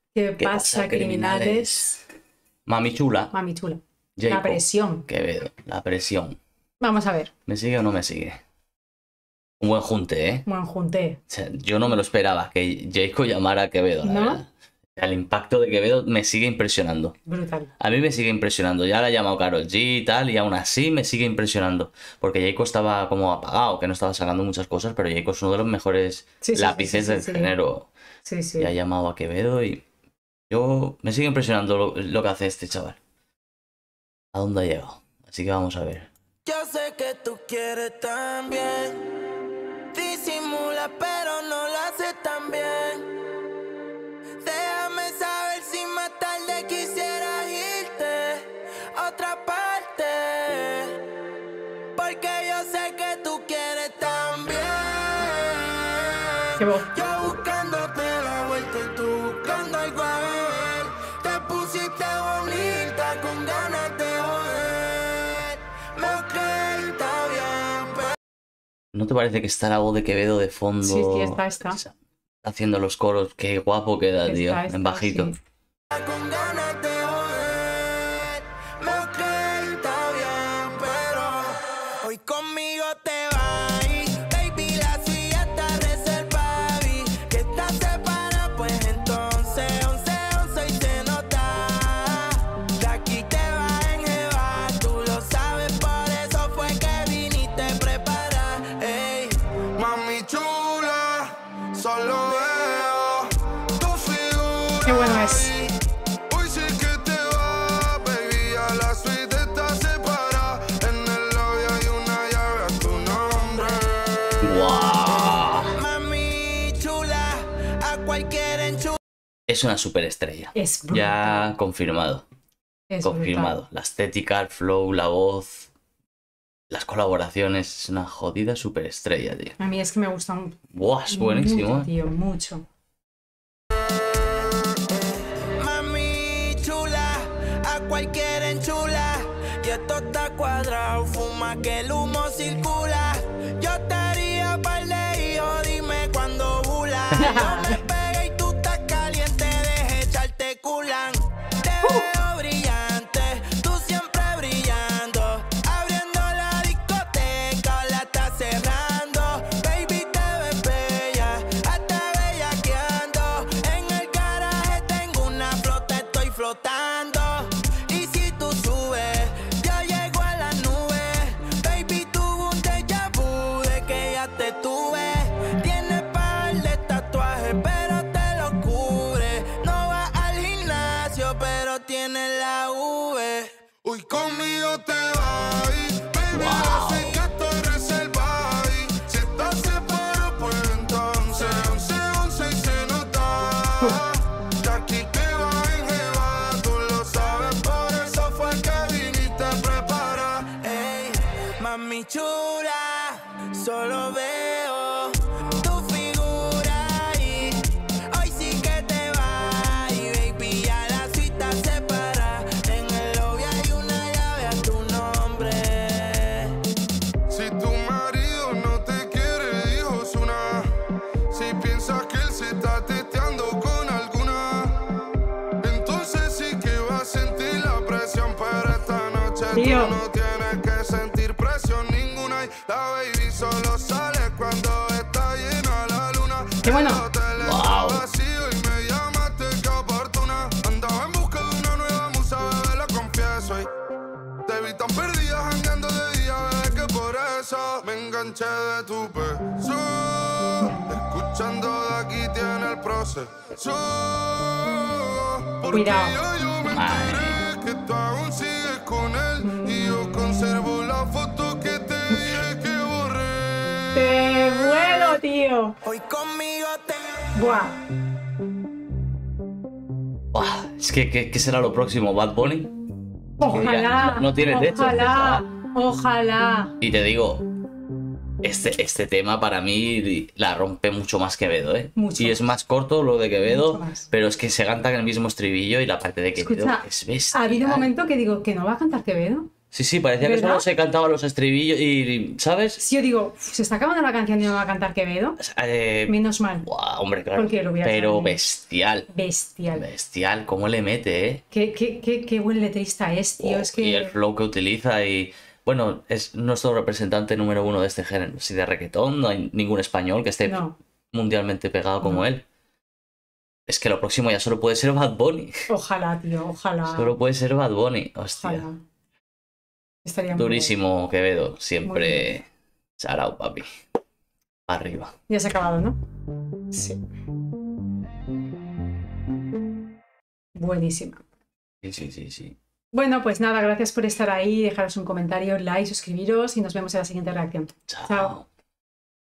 ¿Qué pasa, criminales? Mami chula. Mami chula. Jacob, La presión. Quevedo, la presión. Vamos a ver. ¿Me sigue o no me sigue? Un buen junte, ¿eh? Buen junte. O sea, yo no me lo esperaba que Jacob llamara a Quevedo, la ¿No? verdad. El impacto de Quevedo me sigue impresionando. Brutal. A mí me sigue impresionando. Ya la ha llamado Karol G y tal, y aún así me sigue impresionando. Porque Jacob estaba como apagado, que no estaba sacando muchas cosas, pero Jacob es uno de los mejores lápices del género. Sí, sí. Y ha llamado a Quevedo y yo me sigue impresionando lo que hace este chaval. ¿A dónde ha llegado? Así que vamos a ver. Yo sé que tú quieres también. Disimula, pero no lo haces tan bien. Déjame saber si más tarde quisieras irte a otra parte. Porque yo sé que tú quieres también. Qué voz. Yo buscándote la vuelta y tú buscando algo a beber. Te pusiste bonita con ganas de joder. Ok, está bien, pero ¿No te parece que está la voz de Quevedo de fondo? Sí, sí, está. Haciendo los coros. Qué guapo queda, tío. Está, En bajito. sí. con ganas de joder. Ok, está bien, pero hoy conmigo te vas. Baby, la suya está reservada. Vi que estás separada, pues entonces 11 y se nota. De aquí te vas en jeva, tú lo sabes, por eso fue que viniste preparada. Ey, mami chula, solo veo tu figura. Qué bueno es. Hoy sí que te va, baby, a la suite está separada. En el lobby hay una llave a tu nombre. ¡Guau! Mami chula, a cualquiera enchula. Es una superestrella. Es brutal. Ya confirmado. Es Confirmado. La estética, el flow, la voz, las colaboraciones. Es una jodida superestrella, tío. brutal. A mí es que me gusta mucho, Buah, es buenísimo, ¿eh? tío, mucho. Mami chula, a cualquiera enchula. Y esto está cuadrado, fuma que el humo circula. Yo te haría par de hijos, dime cuándo bula. Yo me pegué y tú estás caliente, deje echarte culan. Te veo brillante, tú siempre brillando. Abriendo la discoteca, la estás cerrando. Baby, te ves bella, hasta bellaqueando. En el garaje tengo una flota, estoy flotando. Y si tú subes, yo llego a la nube. Baby, tuve un déjà vu de que ya te tuve. Tienes par de tatuajes, pero te lo cubre. No vas al gimnasio, pero tienes la V. Hoy conmigo te vas, baby, yo sé que estoy reservada. Si estás separado, pues entonces 11 y se nota. De aquí te vas en jeva, tú lo sabes, por eso fue que viniste preparada. Ey, mami chula, solo veo tu figura ahí. Hoy sí que te vas, baby, a la suite separa. En el lobby hay una llave a tu nombre. Si tu marido no te quiere, hijos una. Si piensas que él se está teteando con alguna, entonces sí que vas a sentir la presión. Pero esta noche Tío. tú no tienes que sentir presión ninguna. Y la baby solo sale cuando está llena la luna. Qué bueno. El hotel está vacío y me llamaste, qué oportuna. Andaba en busca de una nueva musa, bebé, lo confieso. Y te vi tan perdida jangueando de día, bebé, que por eso me enganché de tu peso. Escuchando de aquí tiene el proceso. Porque Cuidado. yo me enteré que tú aún sigues con él. Y yo conservo la foto que te dije que borré. ¡Te vuelo, tío! Hoy conmigo te... Buah. Buah, es que, ¿qué será lo próximo? ¿Bad Bunny? Ojalá. No tiene techo, Ojalá. Ojalá. Y te digo, este tema para mí la rompe mucho más Quevedo, ¿eh? Mucho Y es más corto lo de Quevedo, Mucho más. pero es que se canta en el mismo estribillo y la parte de Quevedo Escucha, es bestia. ha habido un momento que digo que no va a cantar Quevedo. Sí, sí, parecía que ¿Verdad? solo se cantaba los estribillos y, ¿sabes? Si yo digo, se está acabando la canción y no va a cantar Quevedo, menos mal. Buah, hombre, claro. Porque lo hubiera Pero sabido. bestial. Bestial. Bestial, cómo le mete, ¿eh? Qué buen letrista es, tío. Oh, Es que... Y el flow que utiliza y... Bueno, es nuestro representante número uno de este género. Si de reggaetón no hay ningún español que esté No. mundialmente pegado como No. él. Es que lo próximo ya solo puede ser Bad Bunny. Ojalá, tío, ojalá. Solo puede ser Bad Bunny. Hostia. Ojalá. Estaría muy Durísimo Quevedo. Muy Siempre... Sarao, papi. Arriba. bien. Ya se ha acabado, ¿no? Sí. Buenísima. Sí. Bueno, pues nada, gracias por estar ahí. Dejaros un comentario, like, suscribiros y nos vemos en la siguiente reacción. Chao. Chao.